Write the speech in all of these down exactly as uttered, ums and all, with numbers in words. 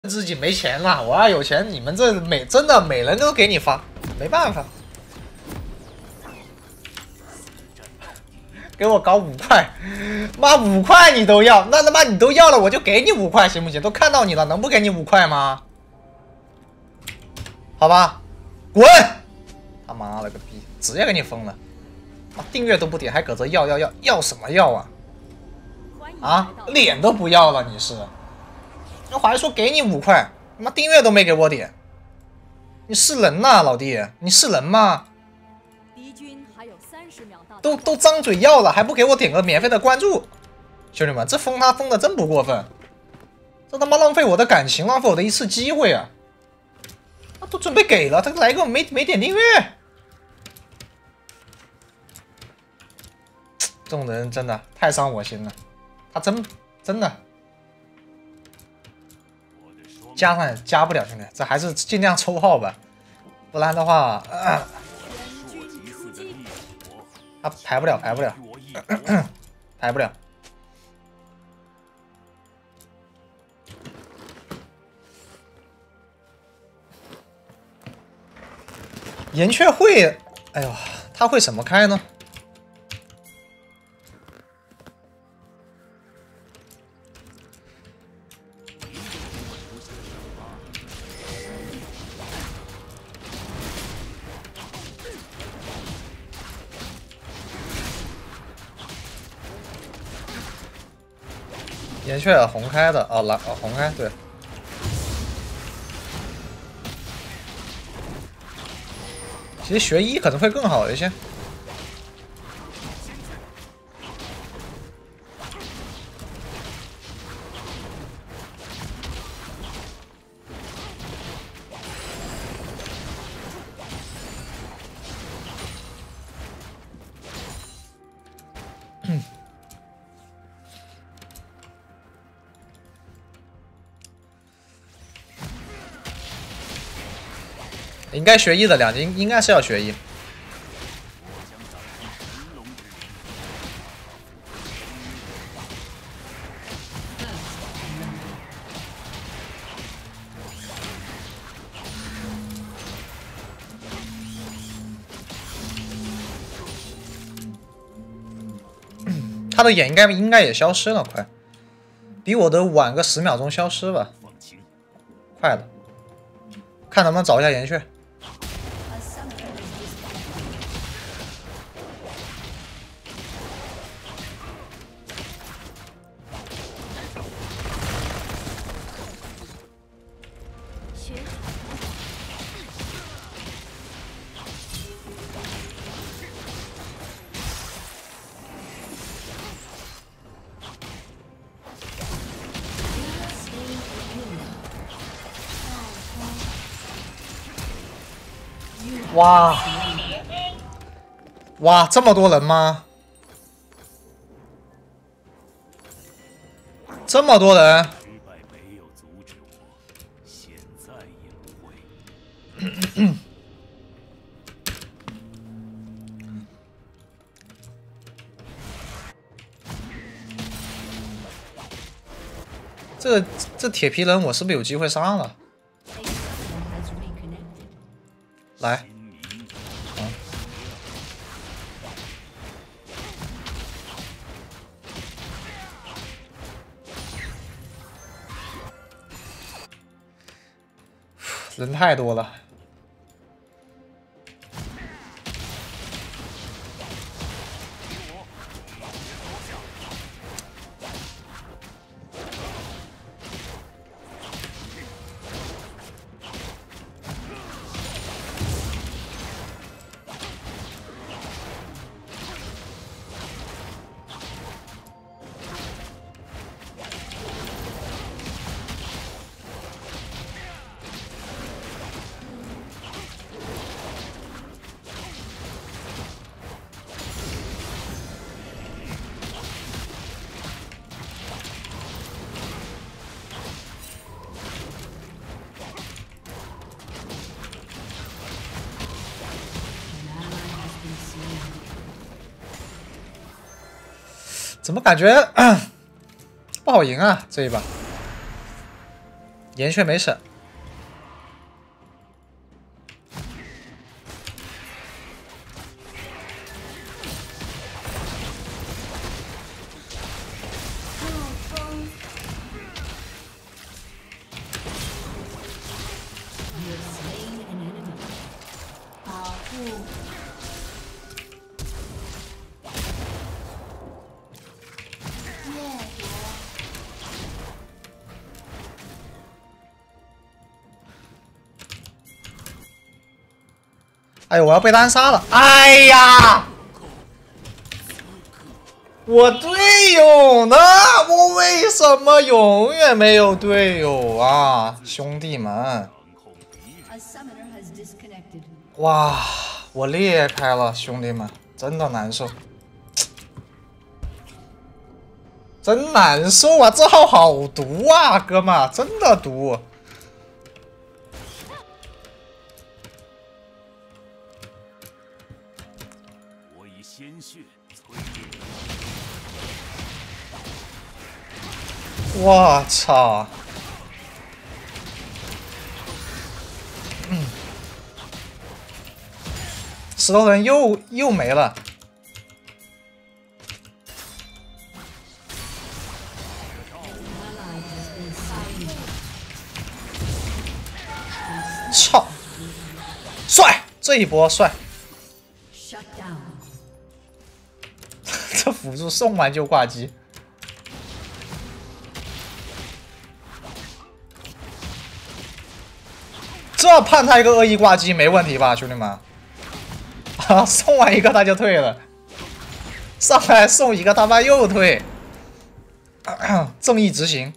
自己没钱了，我要有钱，你们这每真的每人都给你发，没办法，给我搞五块，妈五块你都要，那他妈你都要了，我就给你五块行不行？都看到你了，能不给你五块吗？好吧，滚！他妈了个逼，直接给你封了，妈订阅都不点，还搁这要要要要什么要啊？啊，脸都不要了，你是？那还说给你五块，他妈订阅都没给我点，你是人呐，老弟，你是人吗？ 敌军还有三十秒到， 都都张嘴要了，还不给我点个免费的关注，兄弟们，这封他封的真不过分，这他妈浪费我的感情，浪费我的一次机会啊！他都准备给了，他来个没没点订阅，这种人真的太伤我心了，他真真的。加上加不了，兄弟，这还是尽量抽号吧，不然的话，呃、他排不了，排不了，咳咳排不了。岩雀会，哎呦，他会怎么开呢？岩雀红开的哦，蓝哦红开对。其实学医可能会更好一些。应该学医的两应应该是要学医。他的眼应该应该也消失了，快，比我的晚个十秒钟消失吧，快的，看能不能找一下岩雀。哇哇，这么多人吗？这么多人！这这铁皮人，我是不是有机会杀了？来。人太多了，怎么感觉不好赢啊？这一把岩雀没省。哎呦，我要被单杀了！哎呀，我队友呢？我为什么永远没有队友啊，兄弟们！哇，我裂开了，兄弟们，真的难受，真难受啊！这号好毒啊，哥们，真的毒。 我操！嗯，石头人又又没了。操！帅！这一波帅！这辅助送完就挂机。 这判他一个恶意挂机没问题吧，兄弟们？啊，送完一个他就退了，上来送一个他妈又退，正义执行。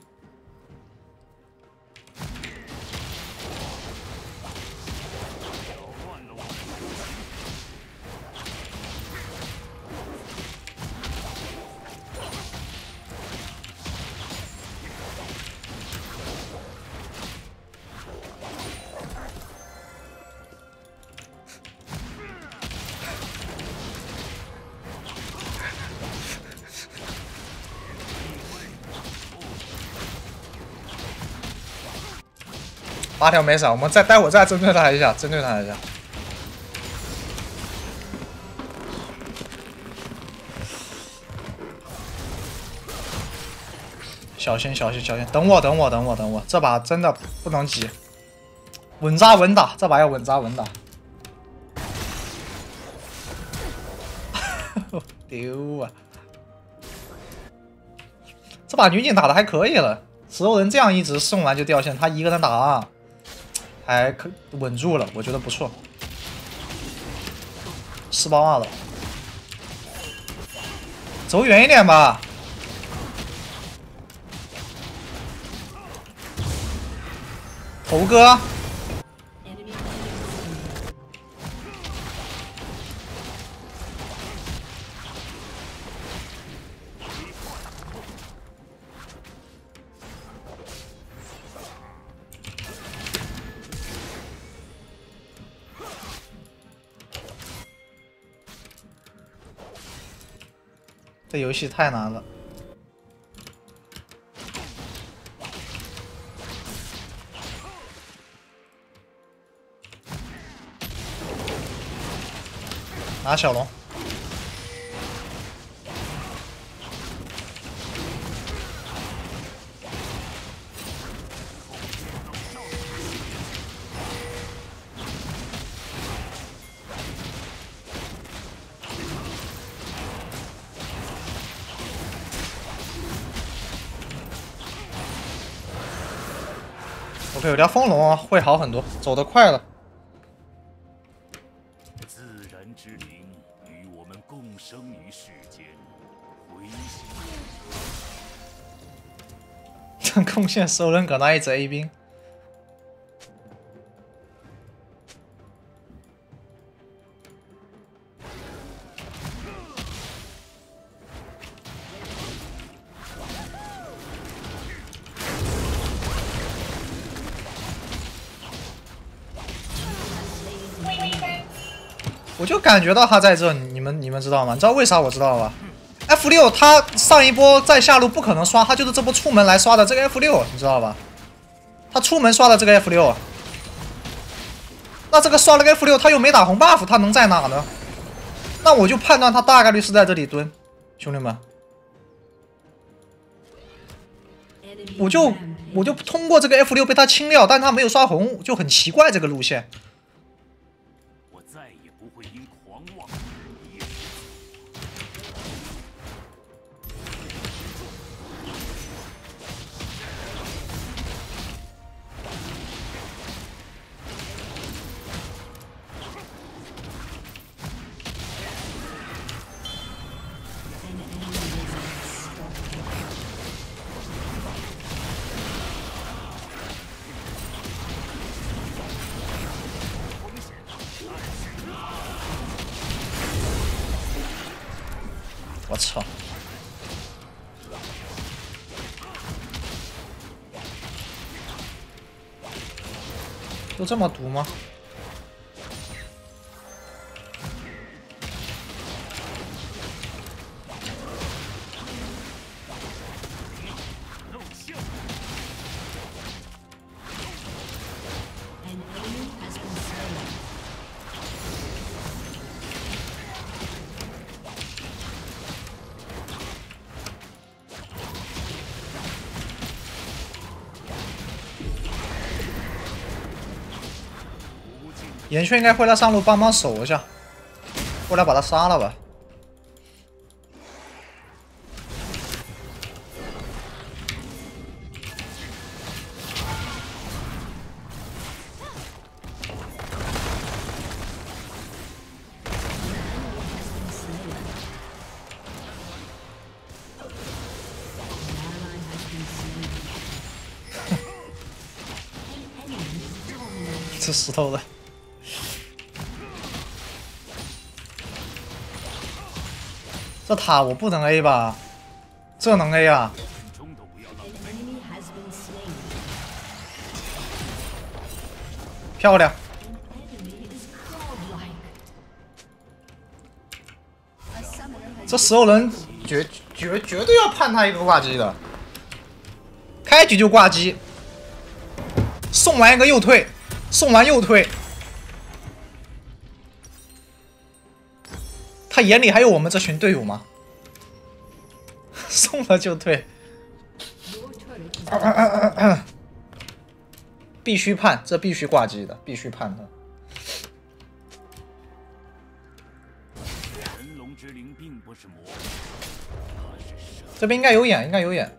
八条没闪，我们再待会儿再针对他一下，针对他一下。小心，小心，小心！等我，等我，等我，等我！这把真的不能急，稳扎稳打，这把要稳扎稳打。丢啊！这把女警打的还可以了，石头人这样一直送完就掉线，他一个人打啊。 还可稳住了，我觉得不错。十八万了，走远一点吧。猴哥，这游戏太难了。拿小龙。OK， 有条风龙啊，会好很多，走得快了。 自然之灵与我们共生于世间，回想贡献收人葛那一只 A 兵。我就感觉到他在这，你们你们知道吗？你知道为啥我知道吧 ？F 六他上一波在下路不可能刷，他就是这波出门来刷的这个 F 六，你知道吧？ 他出门刷的这个 F 六，那这个刷了个 F 六，他又没打红 buff， 他能在哪呢？那我就判断他大概率是在这里蹲，兄弟们，我就我就通过这个 F 六被他清掉，但他没有刷红，就很奇怪这个路线。 我再也不会因狂妄而跌。 我操！就这么毒吗？岩雀应该会来上路帮忙守一下，过来把他杀了吧。吃石头的。这塔我不能 A 吧？这能 A 啊？漂亮！这十欧人绝绝绝对要判他一个挂机的，开局就挂机，送完一个又退，送完又退。他眼里还有我们这群队友吗？送了就退，啊啊啊啊啊必须判，这必须挂机的，必须判的。 神龙之灵并不是魔， 这边应该有眼，应该有眼。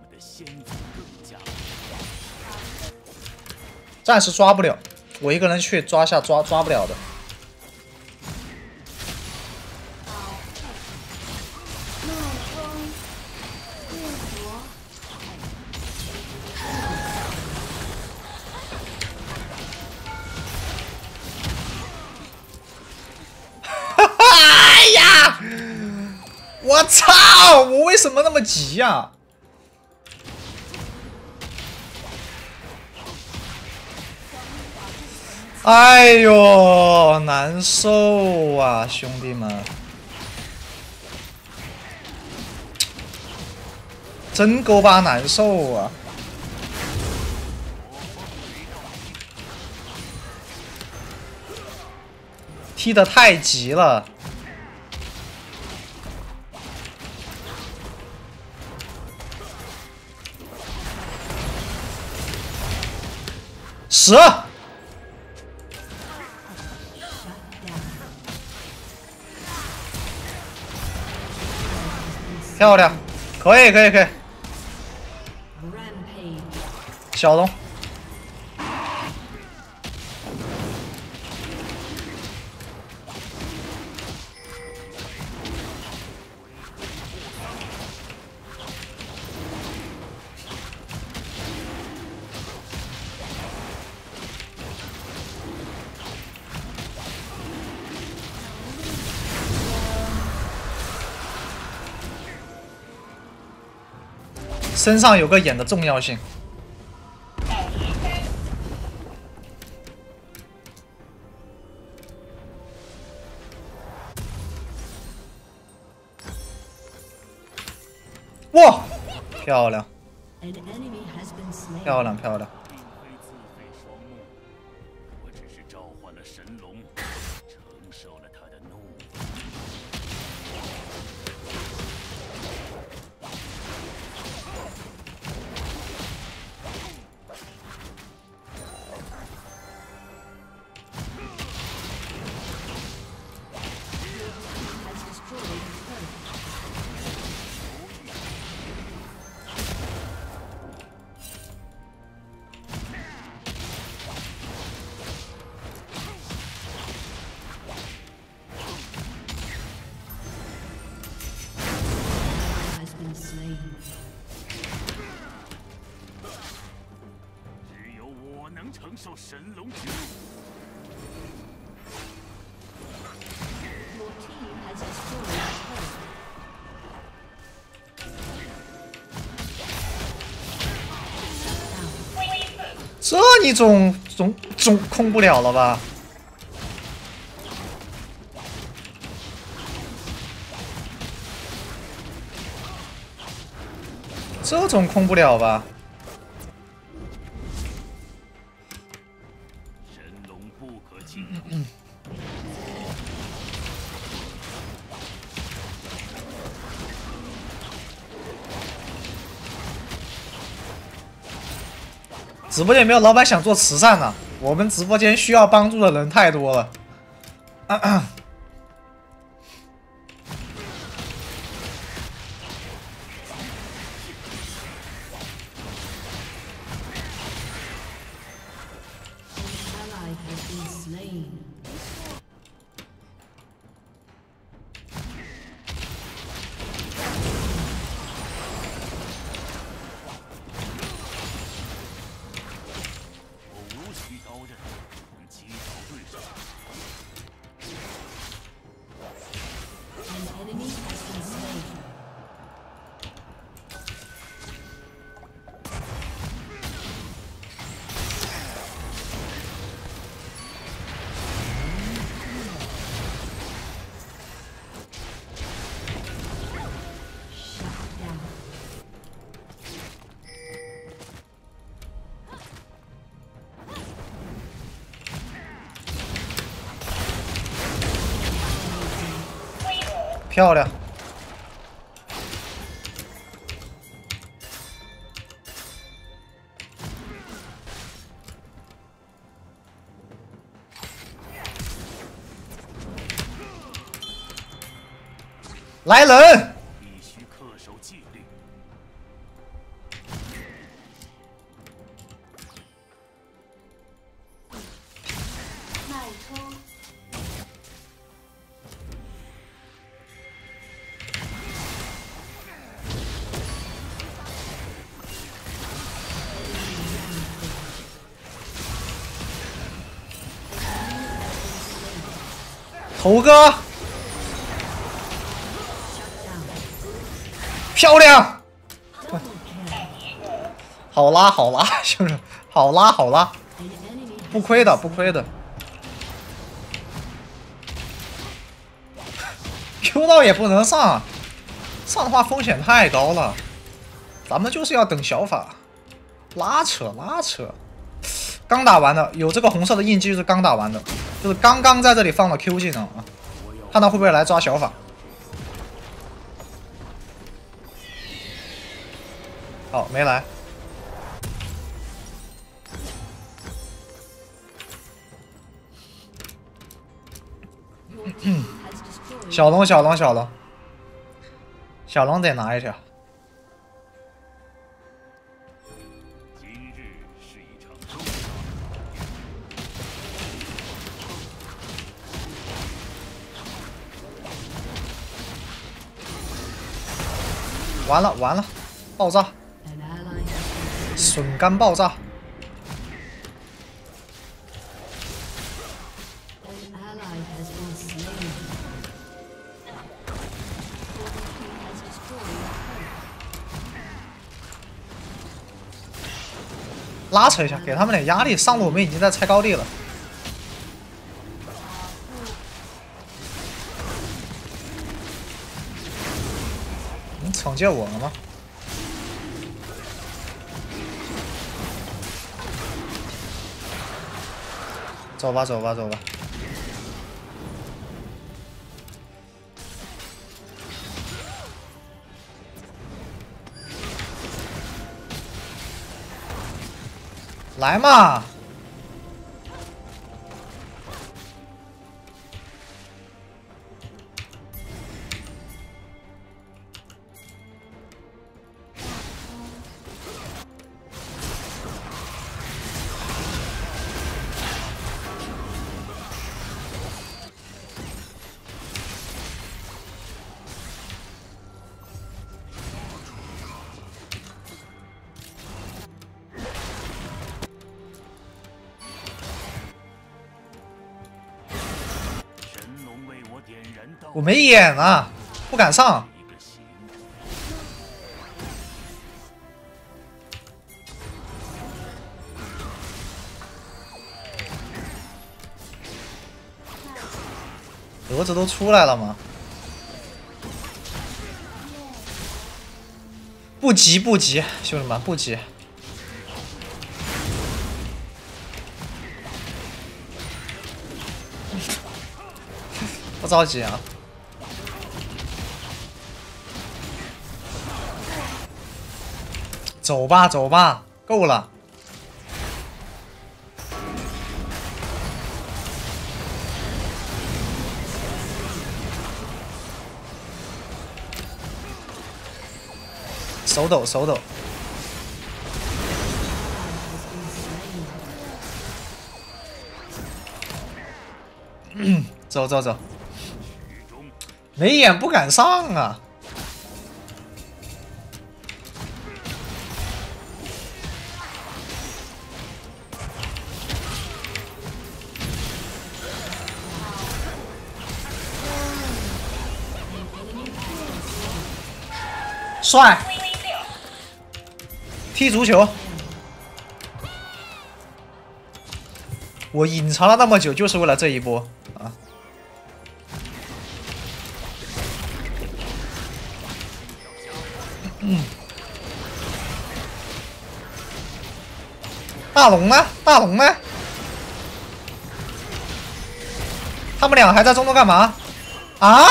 暂时抓不了，我一个人去抓下抓抓不了的。我操！我为什么那么急呀、啊？哎呦，难受啊，兄弟们！真狗巴难受啊！踢得太急了。十，漂亮，可以可以可以，小龙，身上有个眼的重要性。哇，漂亮，漂亮漂亮。 是召唤了神龙，承受了他的怒火。 只有我能承受神龙之怒。 Your team has destroyed a turret. 这你总总总控不了了吧？这种控不了吧？ 神龙不可轻触。 直播间有没有老板想做慈善呢？我们直播间需要帮助的人太多了。啊啊 漂亮！来人！ 必须恪守纪律。 脉冲。 猴哥，漂亮！好拉好拉，兄弟，好拉好拉，不亏的不亏的。Q 到也不能上，上的话风险太高了。咱们就是要等小法，拉扯拉扯。刚打完的，有这个红色的印记就是刚打完的。 就是刚刚在这里放了 Q 技能啊，看他会不会来抓小法。好，没来。小龙，小龙，小龙，小龙得拿一条。 完了完了，爆炸！笋干爆炸！拉扯一下，给他们点压力。上路我们已经在拆高地了。你惩戒我了吗？走走吧，走吧，走吧。来嘛！我没眼啊，不敢上。蛾子都出来了吗？不急不急，兄弟们不急。不着急啊。走吧，走吧，够了。手抖，手抖。嗯，走走走。没眼不敢上啊。帅！踢足球，我隐藏了那么久，就是为了这一波啊！嗯，大龙呢？大龙呢？他们俩还在中路干嘛？啊？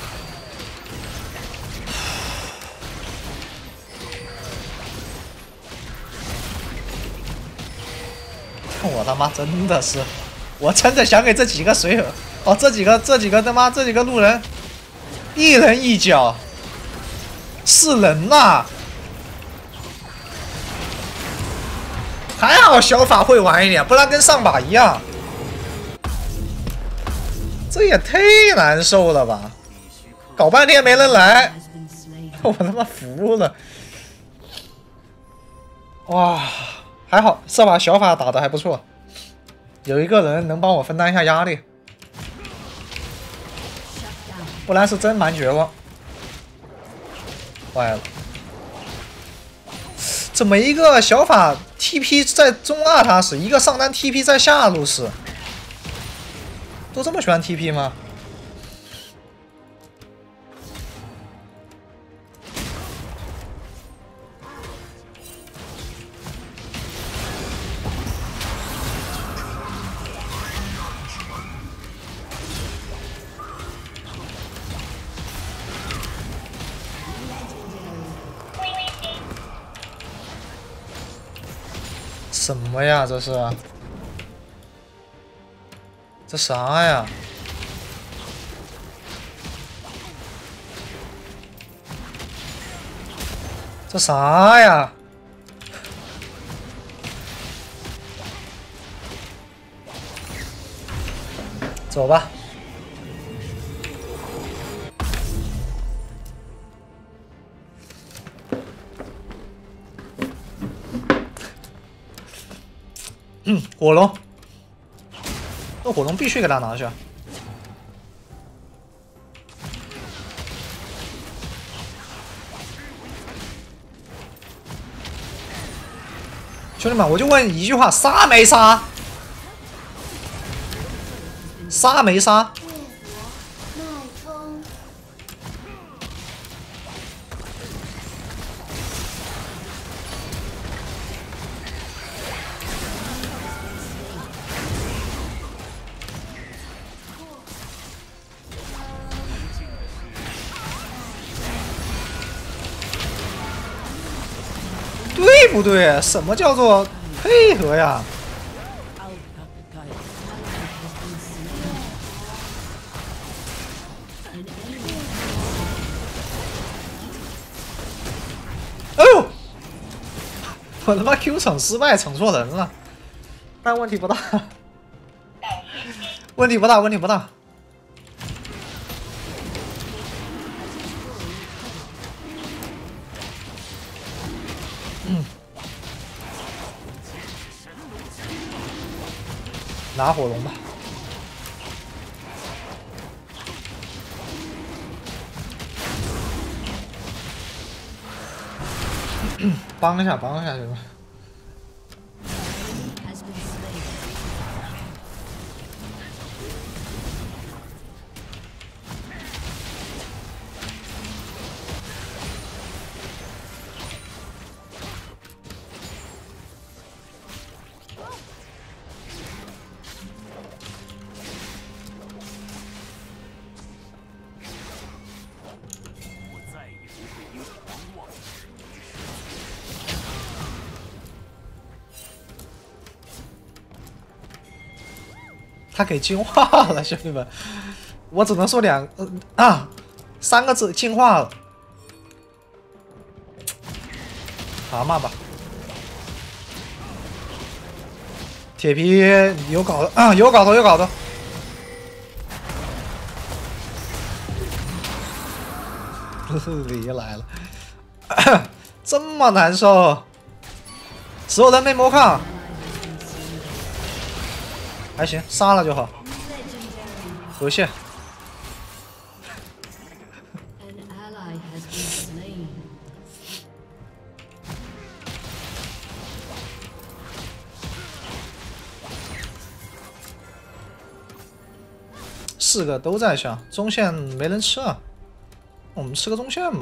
我他妈真的是，我真的想给这几个水友，哦，这几个这几个他妈这几个路人，一人一脚，是人呐、啊！还好小法会玩一点，不然跟上把一样。这也太难受了吧！搞半天没人来，我他妈服了！哇！还好这把小法打的还不错，有一个人能帮我分担一下压力，不然是真蛮绝望。坏了，怎么一个小法 T P 在中二塔使，一个上单 T P 在下路使，都这么喜欢 T P 吗？什么呀？这是？这啥呀？这啥呀？走吧。嗯，火龙，这火龙必须给他拿下。兄弟们，我就问一句话：杀没杀？杀没杀？ 对不对？什么叫做配合呀？哎呦！我他妈 Q 惩失败，惩错人了，但问题不大，问题不大，问题不大。嗯，拿火龙吧。帮一下，帮一下，行吧。他给进化了，兄弟们，我只能说两呃啊三个字，进化了。蛤蟆吧，铁皮有搞头啊，有搞头，有搞头。又来了，这么难受，所有人没魔抗。还行，杀了就好。不谢。四个都在上，中线没人吃啊，我们吃个中线吧。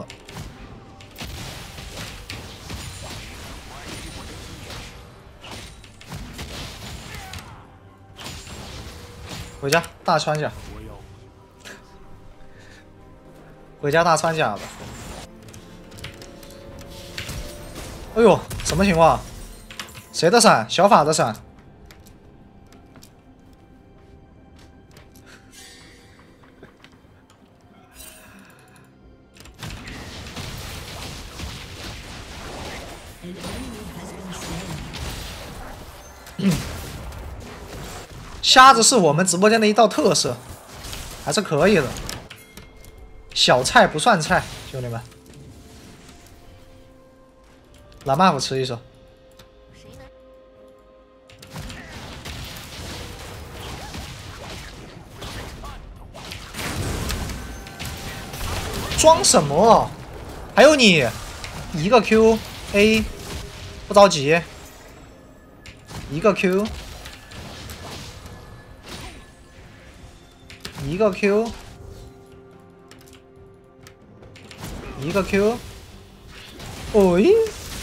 回家大穿甲，回家大穿甲吧。哎呦，什么情况？谁的闪？小法的闪。瞎子是我们直播间的一道特色，还是可以的。小菜不算菜，兄弟们。拿 buff 吃一手。装什么？还有你，一个 Q A， 不着急，一个 Q。一个 Q， 一个 Q， 哦咦，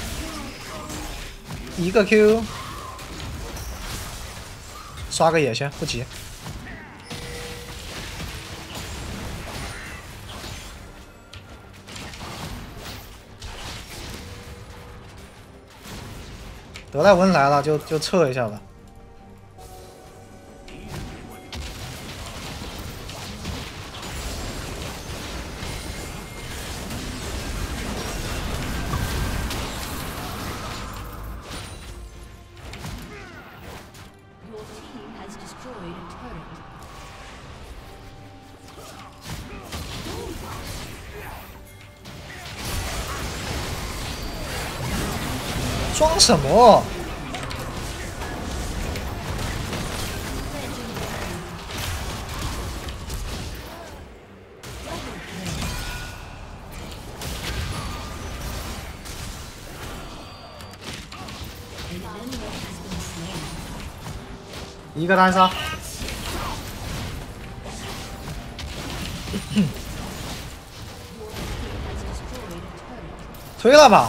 一个 Q， 刷个野先，不急。德莱文来了，就就撤一下吧。装什么？一个单杀，推了吧。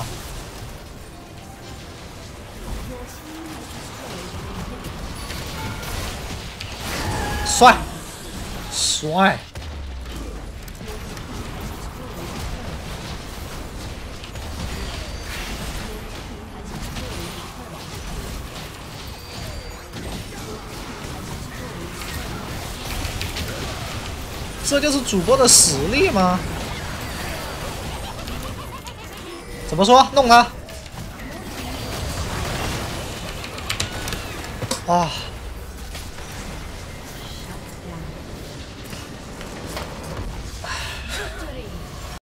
帅，帅！ 这就是主播的实力吗？怎么说？弄他！啊！